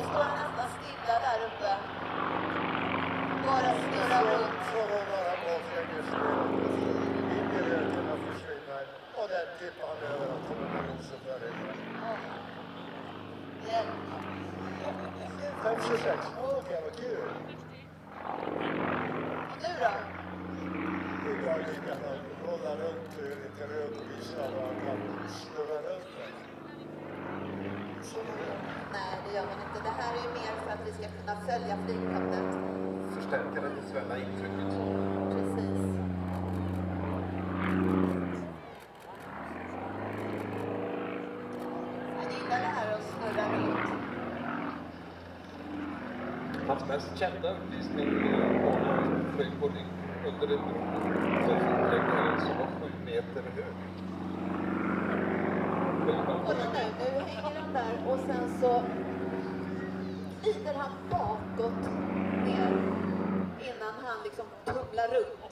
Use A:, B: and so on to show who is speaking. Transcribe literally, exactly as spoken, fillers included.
A: Nu står han nästan stilla där uppe. Bara snurrar runt.
B: Så var bara baklänges in i röken och försvinner. Och den tippar han över och kommer med rosen för det.
A: Hjälp.
B: fem tjugosex. Okej, vad kul.
A: Och nu då?
B: Det är bara lika att rolla runt och lite röd och visa vad han kan snurra runt med. Så är det.
A: Nej, det gör man inte. Det här är ju mer för att vi ska kunna följa flygplanet.
C: Förstärka det visuella intrycket.
A: Precis. Jag gillar det här att snurra runt.
C: Hans mest kända uppvisning var när han flög på rygg under en bro som var sju meter hög.
A: Kolla nu, nu hänger han där och sen så glider han bakåt ner innan han liksom tumlar runt.